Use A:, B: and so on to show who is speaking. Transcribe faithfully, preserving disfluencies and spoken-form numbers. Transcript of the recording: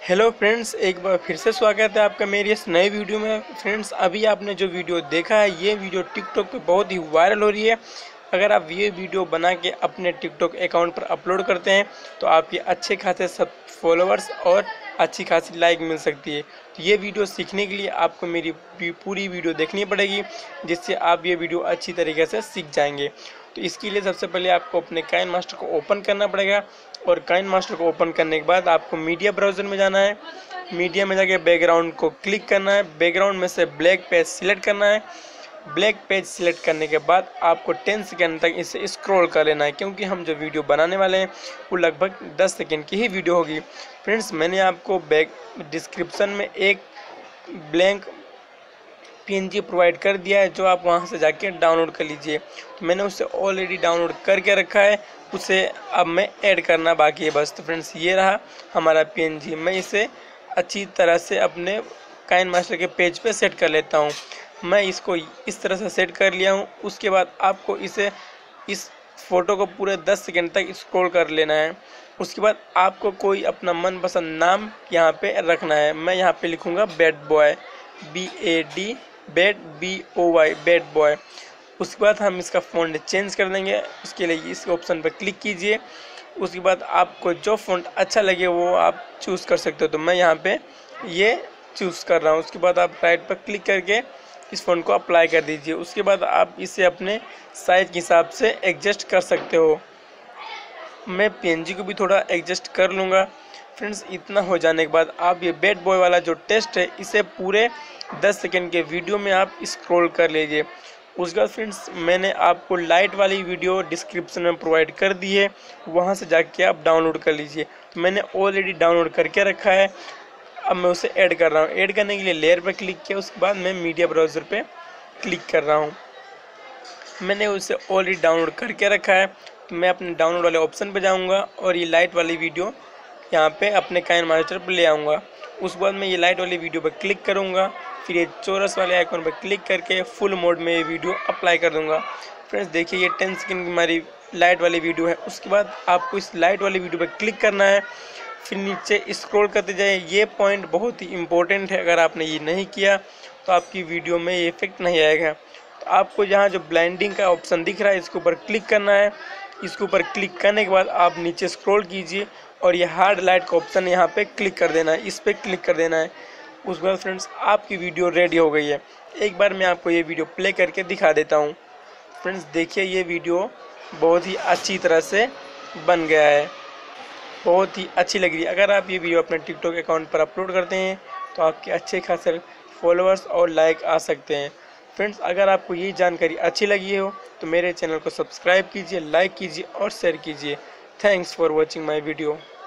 A: Hello friends, एक बार फिर से स्वागत है आपका मेरी इस नए वीडियो में। फ्रेंड्स, अभी आपने जो वीडियो देखा है ये वीडियो टिकटॉक पे बहुत ही वायरल हो रही है। अगर आप ये वीडियो बना के अपने टिकटॉक अकाउंट पर अपलोड करते हैं तो आपके अच्छे खासे सब फॉलोअर्स और अच्छी खासी लाइक मिल सकती है। तो ये वीडियो सीखने के लिए आपको मेरी पूरी वीडियो देखनी पड़ेगी, जिससे आप ये वीडियो अच्छी तरीके से सीख जाएंगे। तो इसके लिए सबसे पहले आपको अपने काइन मास्टर को ओपन करना पड़ेगा, और काइन मास्टर को ओपन करने के बाद आपको मीडिया ब्राउज़र में जाना है। मीडिया में जाके बैकग्राउंड को क्लिक करना है। बैकग्राउंड में से ब्लैक पेज सिलेक्ट करना है। ब्लैक पेज सिलेक्ट करने के बाद आपको टेन सेकेंड तक इसे स्क्रॉल कर लेना है, क्योंकि हम जो वीडियो बनाने वाले हैं वो लगभग दस सेकेंड की ही वीडियो होगी। फ्रेंड्स, मैंने आपको बैक डिस्क्रिप्शन में एक ब्लैंक पीएनजी प्रोवाइड कर दिया है, जो आप वहां से जाके डाउनलोड कर लीजिए। तो मैंने उसे ऑलरेडी डाउनलोड करके रखा है, उसे अब मैं ऐड करना बाकी है बस। तो फ्रेंड्स, ये रहा हमारा पीएनजी। मैं इसे अच्छी तरह से अपने काइन मास्टर के पेज पे सेट कर लेता हूँ। मैं इसको इस तरह से सेट कर लिया हूँ। उसके बाद आपको इसे इस फोटो को पूरे दस सेकेंड तक स्क्रॉल कर लेना है। उसके बाद आपको कोई अपना मनपसंद नाम यहाँ पे रखना है। मैं यहाँ पे लिखूँगा bad boy, B A D bad B O Y bad boy. उसके बाद हम इसका फ़ॉन्ट चेंज कर देंगे। उसके लिए इस ऑप्शन पर क्लिक कीजिए। उसके बाद आपको जो फ़ॉन्ट अच्छा लगे वो आप चूज़ कर सकते हो। तो मैं यहाँ पे ये चूज़ कर रहा हूँ। उसके बाद आप राइट पर क्लिक करके इस फ़ॉन्ट को अप्लाई कर दीजिए। उसके बाद आप इसे अपने साइज़ के हिसाब से एडजस्ट कर सकते हो। मैं पीएनजी को भी थोड़ा एडजस्ट कर लूँगा। फ्रेंड्स, इतना हो जाने के बाद आप ये बैड बॉय वाला जो टेस्ट है इसे पूरे दस सेकेंड के वीडियो में आप स्क्रॉल कर लीजिए। उसके बाद फ्रेंड्स, मैंने आपको लाइट वाली वीडियो डिस्क्रिप्शन में प्रोवाइड कर दी है, वहाँ से जाके आप डाउनलोड कर लीजिए। तो मैंने ऑलरेडी डाउनलोड करके रखा है। अब मैं उसे ऐड कर रहा हूँ। ऐड करने के लिए लेयर पर क्लिक किया। उसके बाद मैं मीडिया ब्राउज़र पे क्लिक कर रहा हूँ। मैंने उसे ऑलरेडी डाउनलोड करके रखा है। तो मैं अपने डाउनलोड वाले ऑप्शन पे जाऊँगा और ये लाइट वाली वीडियो यहाँ पे अपने काइन मास्टर पर ले आऊँगा। उसके बाद मैं ये लाइट वाली वीडियो पर क्लिक करूँगा। फिर ये चौरस वाले आइकन पर क्लिक करके फुल मोड में ये वीडियो अप्लाई कर दूँगा। फ्रेंड्स, देखिए ये टेन सेकेंड की हमारी लाइट वाली वीडियो है। उसके बाद आपको इस लाइट वाली वीडियो पर क्लिक करना है, फिर नीचे स्क्रॉल करते जाए। ये पॉइंट बहुत ही इम्पोर्टेंट है। अगर आपने ये नहीं किया तो आपकी वीडियो में ये इफेक्ट नहीं आएगा। तो आपको यहाँ जो ब्लाइंडिंग का ऑप्शन दिख रहा है इसके ऊपर क्लिक करना है। इसके ऊपर क्लिक करने के बाद आप नीचे स्क्रॉल कीजिए और ये हार्ड लाइट का ऑप्शन यहाँ पे क्लिक कर देना है। इस पर क्लिक कर देना है। उसके बाद फ्रेंड्स, आपकी वीडियो रेडी हो गई है। एक बार मैं आपको ये वीडियो प्ले करके दिखा देता हूँ। फ्रेंड्स, देखिए ये वीडियो बहुत ही अच्छी तरह से बन गया है, बहुत ही अच्छी लग रही है। अगर आप ये वीडियो अपने टिकटॉक अकाउंट पर अपलोड करते हैं तो आपके अच्छे खासे फॉलोअर्स और लाइक आ सकते हैं। फ्रेंड्स, अगर आपको ये जानकारी अच्छी लगी हो तो मेरे चैनल को सब्सक्राइब कीजिए, लाइक कीजिए और शेयर कीजिए। Thanks for watching my video.